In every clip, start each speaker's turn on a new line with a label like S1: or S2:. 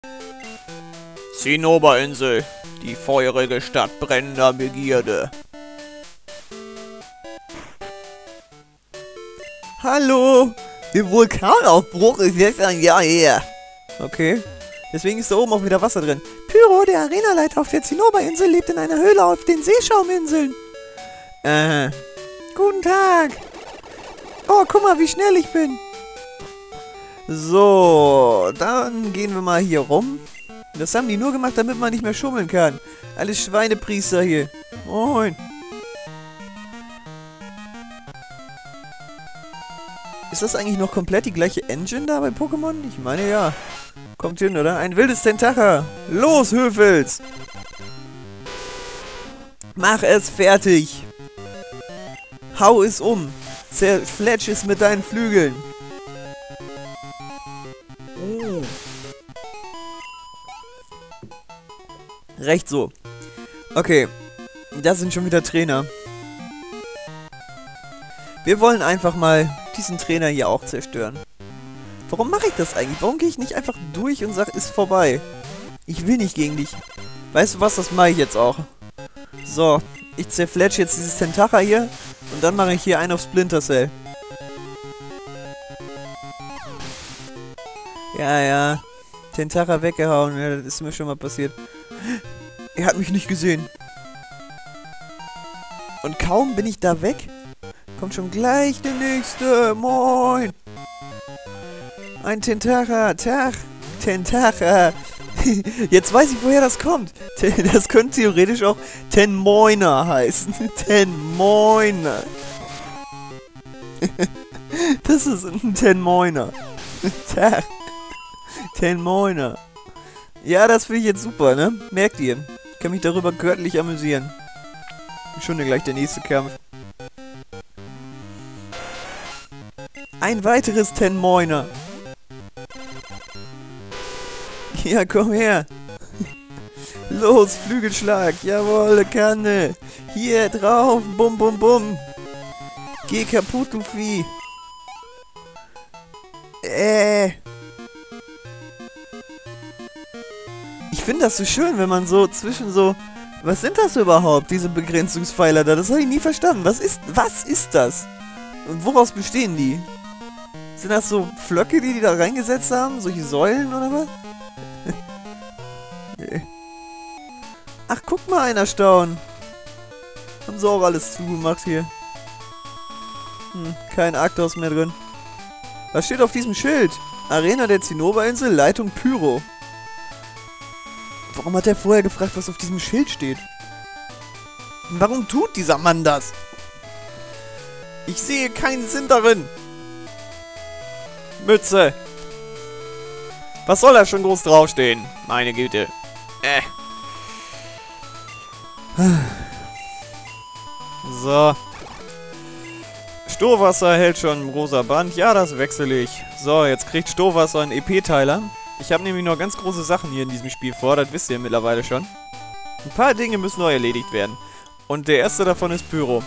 S1: Zinnoberinsel, die feurige Stadt brennender Begierde.
S2: Hallo! Der Vulkanausbruch ist jetzt ein Jahr her. Okay. Deswegen ist da oben auch wieder Wasser drin. Pyro, der Arenaleiter auf der Zinnoberinsel, lebt in einer Höhle auf den Seeschauminseln. Guten Tag. Oh, guck mal, wie schnell ich bin. So, dann gehen wir mal hier rum. Das haben die nur gemacht, damit man nicht mehr schummeln kann. Alles Schweinepriester hier. Moin. Ist das eigentlich noch komplett die gleiche Engine da bei Pokémon? Ich meine ja. Kommt hin, oder? Ein wildes Tentacher. Los, Höfels. Mach es fertig. Hau es um. Zerfletsch es mit deinen Flügeln. Oh. Recht so. Okay. Das sind schon wieder Trainer. Wir wollen einfach mal diesen Trainer hier auch zerstören. Warum mache ich das eigentlich? Warum gehe ich nicht einfach durch und sage, ist vorbei? Ich will nicht gegen dich. Weißt du was, das mache ich jetzt auch. So, ich zerfletsche jetzt dieses Tentacher hier und dann mache ich hier einen auf Splinter Cell. Ja. Tentacher weggehauen. Ja, das ist mir schon mal passiert. Er hat mich nicht gesehen. Und kaum bin ich da weg, kommt schon gleich der nächste. Moin. Ein Tentacher. Tag. Tentacher. Jetzt weiß ich, woher das kommt. Das könnte theoretisch auch Tenmoiner heißen. Tenmoiner. Das ist ein Tenmoiner. Tag. Tenmoiner. Ja, das finde ich jetzt super, ne? Merkt ihr? Ich kann mich darüber göttlich amüsieren. Schon gleich der nächste Kampf. Ein weiteres Tenmoiner. Ja, komm her. Los, Flügelschlag. Jawohl, Kanne. Hier drauf. Bum, bum, bum. Geh kaputt, du Vieh. Ich finde das so schön, wenn man so zwischen so... Was sind das überhaupt, diese Begrenzungspfeiler da? Das habe ich nie verstanden. Was ist das? Und woraus bestehen die? Sind das so Pflöcke, die da reingesetzt haben? Solche Säulen oder was? Nee. Ach, guck mal, einer staunen. Haben sie auch alles zugemacht hier. Kein Arktos mehr drin. Was steht auf diesem Schild? Arena der Zinnoberinsel, Leitung Pyro. Warum hat er vorher gefragt, was auf diesem Schild steht? Warum tut dieser Mann das? Ich sehe keinen Sinn darin.
S1: Mütze. Was soll da schon groß draufstehen? Meine Güte. So. Stohwasser hält schon im rosa Band. Ja, das wechsle ich. So, jetzt kriegt Stohwasser einen EP-Teiler. Ich habe nämlich noch ganz große Sachen hier in diesem Spiel vor. Das wisst ihr mittlerweile schon. Ein paar Dinge müssen noch erledigt werden. Und der erste davon ist Pyro.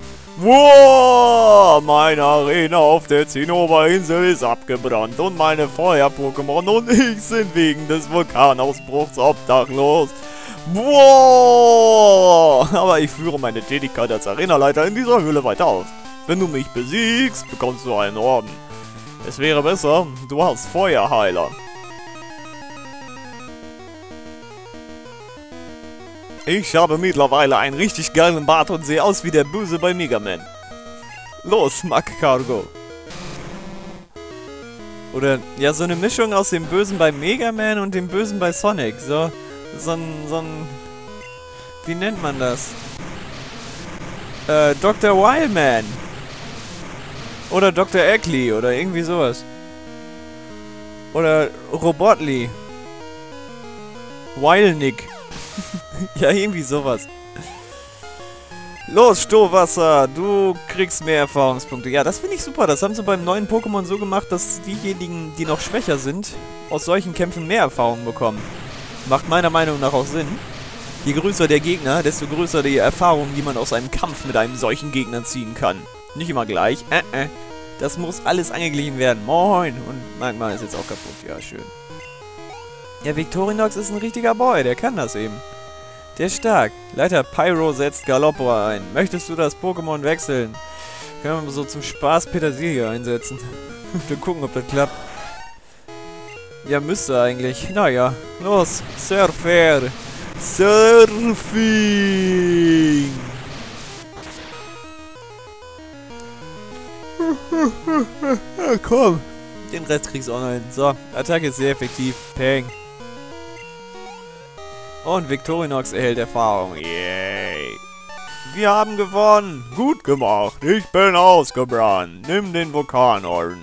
S1: Wow, meine Arena auf der Zinnoberinsel ist abgebrannt und meine Feuer-Pokémon und ich sind wegen des Vulkanausbruchs obdachlos. Wow, aber ich führe meine Tätigkeit als Arenaleiter in dieser Höhle weiter aus. Wenn du mich besiegst, bekommst du einen Orden. Es wäre besser, du hast Feuerheiler. Ich habe mittlerweile einen richtig geilen Bart und sehe aus wie der Böse bei Mega Man. Los, Magcargo. Oder, ja, so eine Mischung aus dem Bösen bei Mega Man und dem Bösen bei Sonic. So ein... Wie nennt man das? Dr. Wildman. Oder Dr. Eckley oder irgendwie sowas. Oder Robotly. Wildnick. Ja, irgendwie sowas. Los, Stohwasser, du kriegst mehr Erfahrungspunkte. Ja, das finde ich super. Das haben sie beim neuen Pokémon so gemacht, dass diejenigen, die noch schwächer sind, aus solchen Kämpfen mehr Erfahrung bekommen. Macht meiner Meinung nach auch Sinn. Je größer der Gegner, desto größer die Erfahrung, die man aus einem Kampf mit einem solchen Gegner ziehen kann. Nicht immer gleich. Das muss alles angeglichen werden. Moin. Und manchmal ist jetzt auch kaputt. Ja, schön. Ja, Victorinox ist ein richtiger Boy, der kann das eben. Der ist stark. Leiter Pyro setzt Galoppo ein. Möchtest du das Pokémon wechseln? Können wir so zum Spaß Petersilie einsetzen. Dann gucken, ob das klappt. Ja, müsste eigentlich. Naja, los, Surfer. Surfing. Komm. Den Rest kriegst du auch noch hin. So, Attacke ist sehr effektiv. Peng. Und Victorinox erhält Erfahrung. Yay. Wir haben gewonnen. Gut gemacht. Ich bin ausgebrannt. Nimm den Vulkanorden.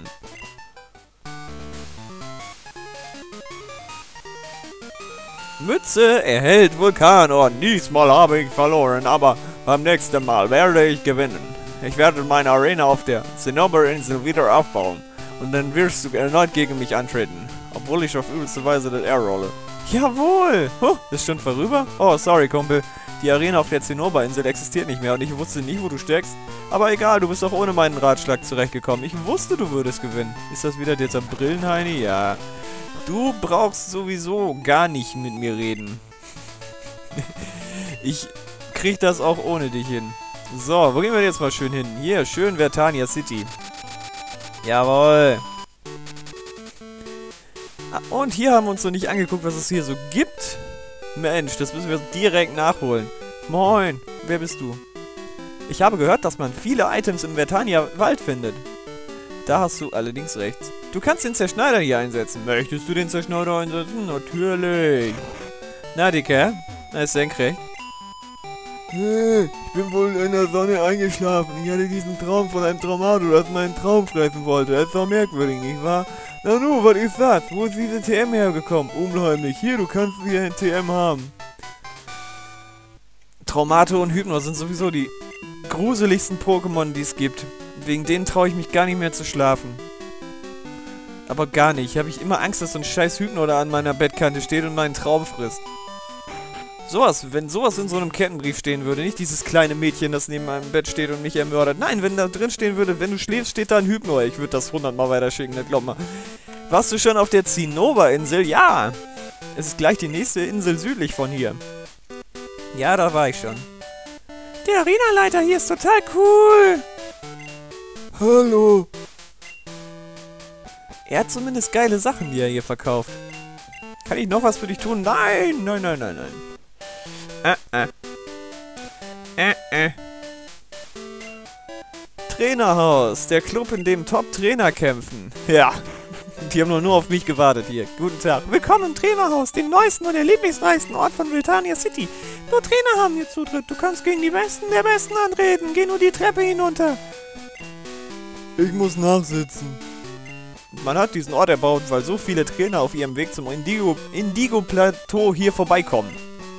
S1: Mütze erhält Vulkanorden. Diesmal habe ich verloren, aber beim nächsten Mal werde ich gewinnen. Ich werde meine Arena auf der Zinnoberinsel wieder aufbauen. Und dann wirst du erneut gegen mich antreten. Obwohl ich auf übelste Weise das R rolle. Jawohl! Huh, ist schon vorüber? Oh, sorry, Kumpel. Die Arena auf der Zinnoberinsel existiert nicht mehr und ich wusste nicht, wo du steckst. Aber egal, du bist auch ohne meinen Ratschlag zurechtgekommen. Ich wusste, du würdest gewinnen. Ist das wieder dieser Brillenheini? Ja. Du brauchst sowieso gar nicht mit mir reden. Ich krieg das auch ohne dich hin. So, wo gehen wir jetzt mal schön hin? Hier, schön Vertania City. Jawohl. Ah, und hier haben wir uns noch nicht angeguckt, was es hier so gibt. Mensch, das müssen wir direkt nachholen. Moin, wer bist du? Ich habe gehört, dass man viele Items im Vertania Wald findet. Da hast du allerdings recht. Du kannst den Zerschneider hier einsetzen. Möchtest du den Zerschneider einsetzen? Natürlich. Na, Dicker? Na, ist senkrecht.
S2: Ich bin wohl in der Sonne eingeschlafen. Ich hatte diesen Traum von einem Traumato, das meinen Traum fressen wollte. Das war merkwürdig, nicht wahr? Na nu, was ist das? Wo ist diese TM hergekommen? Unheimlich. Hier, du kannst hier ein TM haben.
S1: Traumato und Hypno sind sowieso die gruseligsten Pokémon, die es gibt. Wegen denen traue ich mich gar nicht mehr zu schlafen. Aber gar nicht. Habe ich immer Angst, dass so ein scheiß Hypno da an meiner Bettkante steht und meinen Traum frisst. Sowas, wenn sowas in so einem Kettenbrief stehen würde, nicht dieses kleine Mädchen, das neben meinem Bett steht und mich ermordet. Nein, wenn da drin stehen würde, wenn du schläfst, steht da ein Hypno. Ich würde das 100-mal weiterschicken, glaub mal. Warst du schon auf der Zinnoberinsel? Ja. Es ist gleich die nächste Insel südlich von hier. Ja, da war ich schon. Der Arenaleiter hier ist total cool.
S2: Hallo.
S1: Er hat zumindest geile Sachen, die er hier verkauft. Kann ich noch was für dich tun? Nein, nein, nein, nein, nein. Trainerhaus, der Club, in dem Top-Trainer kämpfen. Ja, die haben nur auf mich gewartet hier. Guten Tag. Willkommen im Trainerhaus, dem neuesten und der lieblingsreichsten Ort von Vertania City. Nur Trainer haben hier Zutritt. Du kannst gegen die Besten der Besten antreten. Geh nur die Treppe hinunter.
S2: Ich muss nachsitzen.
S1: Man hat diesen Ort erbaut, weil so viele Trainer auf ihrem Weg zum Indigo-Plateau hier vorbeikommen.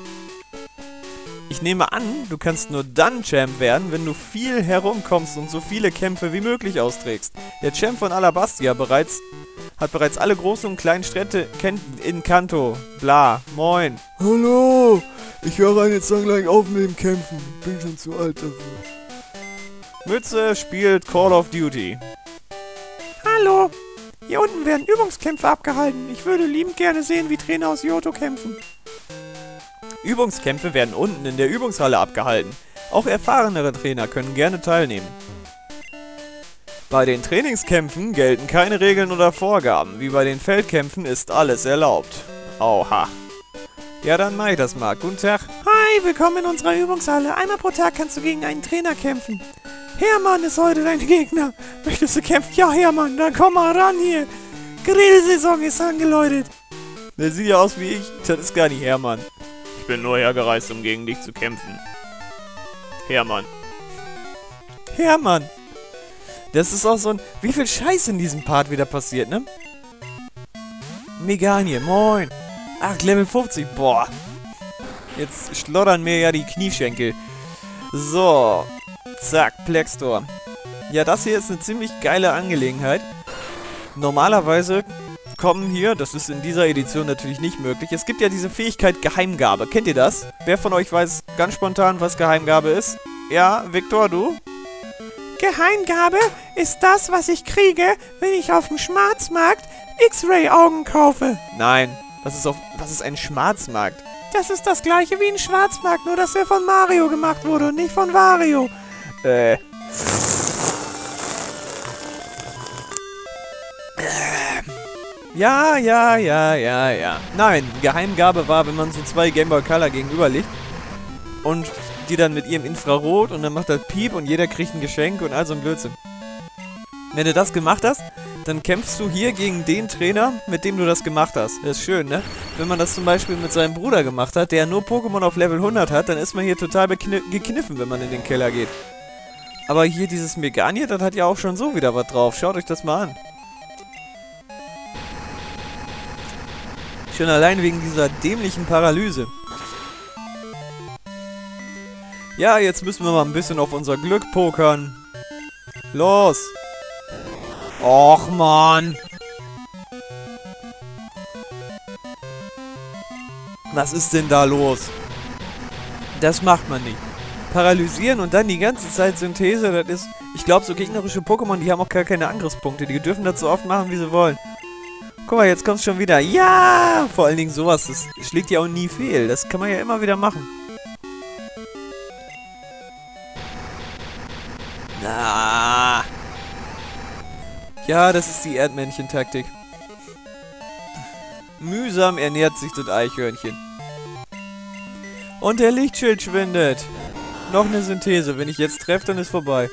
S1: Ich nehme an, du kannst nur dann Champ werden, wenn du viel herumkommst und so viele Kämpfe wie möglich austrägst. Der Champ von Alabastia hat bereits alle großen und kleinen Städte in Kanto. Bla, moin.
S2: Hallo, ich höre jetzt dann gleich auf mit dem Kämpfen. Bin schon zu alt dafür.
S1: Mütze spielt Call of Duty. Hallo, hier unten werden Übungskämpfe abgehalten. Ich würde liebend gerne sehen, wie Trainer aus Johto kämpfen. Übungskämpfe werden unten in der Übungshalle abgehalten. Auch erfahrenere Trainer können gerne teilnehmen. Bei den Trainingskämpfen gelten keine Regeln oder Vorgaben. Wie bei den Feldkämpfen ist alles erlaubt. Oha. Ja, dann mach ich das mal. Guten Tag. Hi, willkommen in unserer Übungshalle. Einmal pro Tag kannst du gegen einen Trainer kämpfen. Hermann ist heute dein Gegner. Möchtest du kämpfen? Ja, Hermann, dann komm mal ran hier. Grillsaison ist angeläutet. Der sieht ja aus wie ich. Das ist gar nicht Hermann. Ich bin nur hergereist, um gegen dich zu kämpfen. Hermann. Hermann. Das ist auch so ein... Wie viel Scheiß in diesem Part wieder passiert, ne? Meganie, moin. Ach, Level 50. Boah. Jetzt schlottern mir ja die Knieschenkel. So. Zack, Plextor. Ja, das hier ist eine ziemlich geile Angelegenheit. Normalerweise kommen hier, das ist in dieser Edition natürlich nicht möglich, es gibt ja diese Fähigkeit Geheimgabe. Kennt ihr das? Wer von euch weiß ganz spontan, was Geheimgabe ist? Ja, Victor, du? Geheimgabe ist das, was ich kriege, wenn ich auf dem Schwarzmarkt X-Ray-Augen kaufe. Nein. Was ist ein Schwarzmarkt?
S2: Das ist das gleiche wie ein Schwarzmarkt, nur dass er von Mario gemacht wurde und nicht von Wario.
S1: Ja. Nein, Geheimgabe war, wenn man so 2 Game Boy Color gegenüberlegt und die dann mit ihrem Infrarot und dann macht das Piep und jeder kriegt ein Geschenk und all so ein Blödsinn. Wenn du das gemacht hast, dann kämpfst du hier gegen den Trainer, mit dem du das gemacht hast. Das ist schön, ne? Wenn man das zum Beispiel mit seinem Bruder gemacht hat, der nur Pokémon auf Level 100 hat, dann ist man hier total gekniffen, wenn man in den Keller geht. Aber hier dieses Meganier, das hat ja auch schon so wieder was drauf. Schaut euch das mal an. Schon allein wegen dieser dämlichen Paralyse. Ja, jetzt müssen wir mal ein bisschen auf unser Glück pokern. Los! Och, Mann! Was ist denn da los? Das macht man nicht. Paralysieren und dann die ganze Zeit Synthese, das ist... Ich glaube, so gegnerische Pokémon, die haben auch gar keine Angriffspunkte. Die dürfen das so oft machen, wie sie wollen. Guck mal, jetzt kommt's schon wieder. Ja! Vor allen Dingen sowas, das schlägt ja auch nie fehl. Das kann man ja immer wieder machen. Ah. Ja, das ist die Erdmännchen-Taktik. Mühsam ernährt sich das Eichhörnchen. Und der Lichtschild schwindet. Noch eine Synthese. Wenn ich jetzt treffe, dann ist vorbei.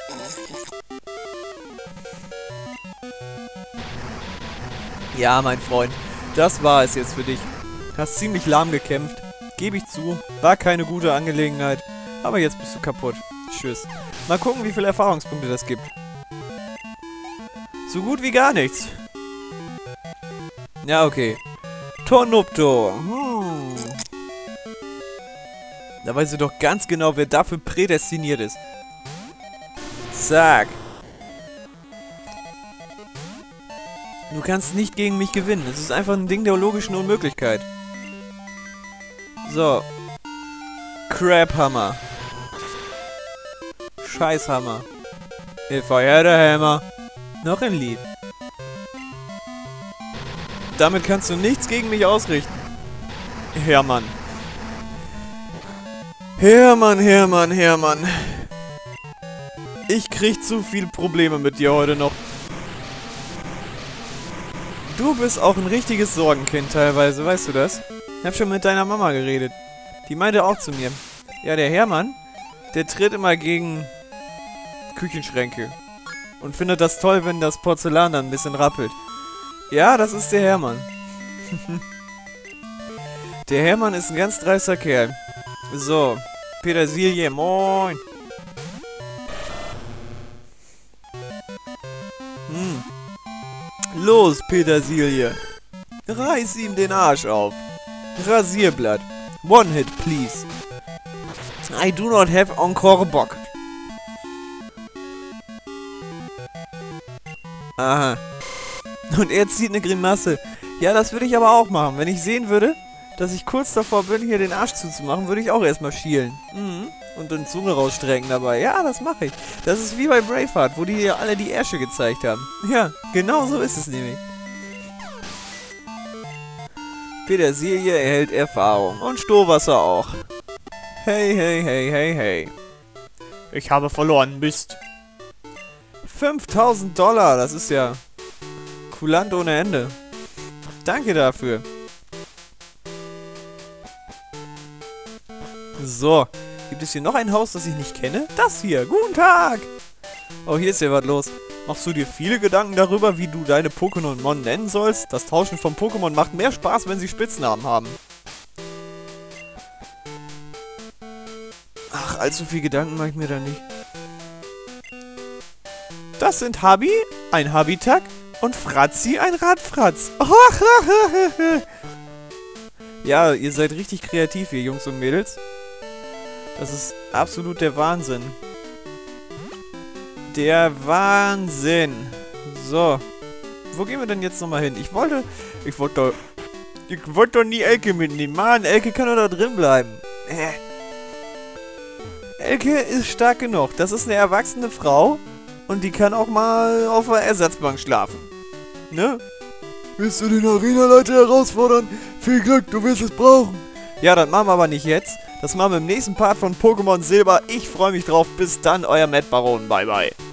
S1: Ja, mein Freund. Das war es jetzt für dich. Hast ziemlich lahm gekämpft. Gebe ich zu. War keine gute Angelegenheit. Aber jetzt bist du kaputt. Tschüss. Mal gucken, wie viele Erfahrungspunkte das gibt. So gut wie gar nichts. Ja, okay. Tornupto. Da weißt du doch ganz genau, wer dafür prädestiniert ist. Zack. Du kannst nicht gegen mich gewinnen. Es ist einfach ein Ding der logischen Unmöglichkeit. So. Crabhammer. Scheißhammer. If I had a hammer. Noch ein Lied. Damit kannst du nichts gegen mich ausrichten. Hermann. Hermann. Ich krieg zu viel Probleme mit dir heute noch. Du bist auch ein richtiges Sorgenkind teilweise, weißt du das? Ich hab schon mit deiner Mama geredet. Die meinte auch zu mir. Ja, der Hermann, der tritt immer gegen Küchenschränke. Und findet das toll, wenn das Porzellan dann ein bisschen rappelt. Ja, das ist der Hermann. Der Hermann ist ein ganz dreister Kerl. So, Petersilie, moin. Los, Petersilie. Reiß ihm den Arsch auf. Rasierblatt. One hit, please. I do not have encore Bock. Aha. Und er zieht eine Grimasse. Ja, das würde ich aber auch machen. Wenn ich sehen würde, dass ich kurz davor bin, hier den Arsch zuzumachen, würde ich auch erstmal schielen. Und dann Zunge rausstrecken dabei. Ja, das mache ich. Das ist wie bei Braveheart, wo die ja alle die Ärsche gezeigt haben. Ja, genau so ist es nämlich. Petersilie erhält Erfahrung. Und Stohwasser auch. Hey. Ich habe verloren, Mist. $5.000, das ist ja kulant ohne Ende. Danke dafür. So, gibt es hier noch ein Haus, das ich nicht kenne? Das hier, guten Tag! Oh, hier ist ja was los. Machst du dir viele Gedanken darüber, wie du deine Pokémon nennen sollst? Das Tauschen von Pokémon macht mehr Spaß, wenn sie Spitznamen haben. Ach, allzu viel Gedanken mache ich mir da nicht. Das sind Habi, ein Habitak und Fratzi, ein Radfratz. Ja, ihr seid richtig kreativ hier, Jungs und Mädels. Das ist absolut der Wahnsinn. Der Wahnsinn. So. Wo gehen wir denn jetzt nochmal hin? Ich wollte doch nie Elke mitnehmen. Mann, Elke kann doch da drin bleiben. Elke ist stark genug. Das ist eine erwachsene Frau. Und die kann auch mal auf der Ersatzbank schlafen. Ne?
S2: Willst du den Arenaleiter herausfordern? Viel Glück, du wirst es brauchen.
S1: Ja, das machen wir aber nicht jetzt. Das machen wir im nächsten Part von Pokémon Silber. Ich freue mich drauf. Bis dann, euer Matt Baron. Bye, bye.